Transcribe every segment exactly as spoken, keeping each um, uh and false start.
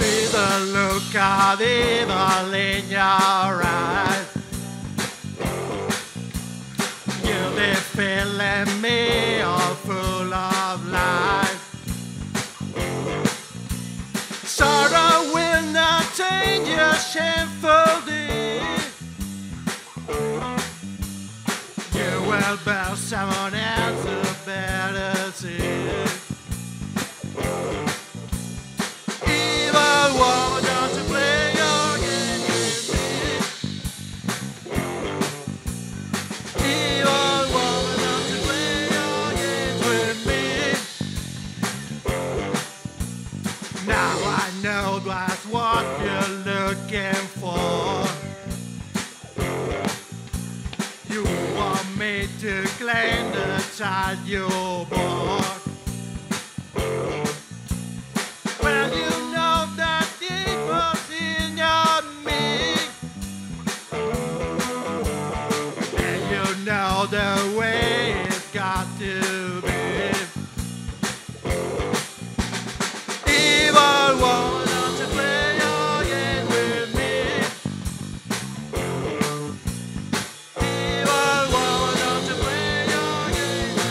With a look of evil in your eyes, you'll be filling me all full of lies. Sorrow will not change your shameful deed. You will bear someone else's better seed. Evil woman, don't you play your game with me. Evil woman, don't you play your games with me. Now I know that's what you're looking for. You want me to claim the child you bore. Well, you know that it was in your me, and you know the way it's got to be. Evil woman, don't you play your game with me. Evil woman, don't you play your game with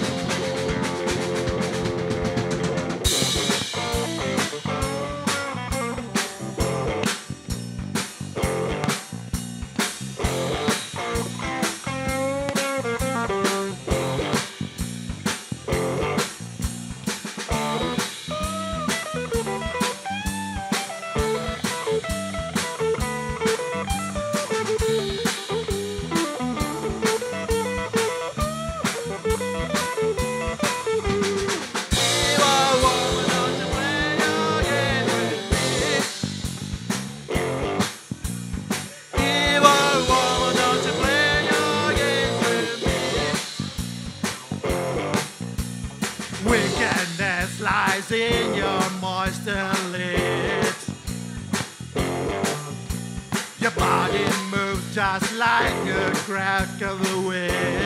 wickedness lies in your moistened lips. Your body moves just like a crack of the whip.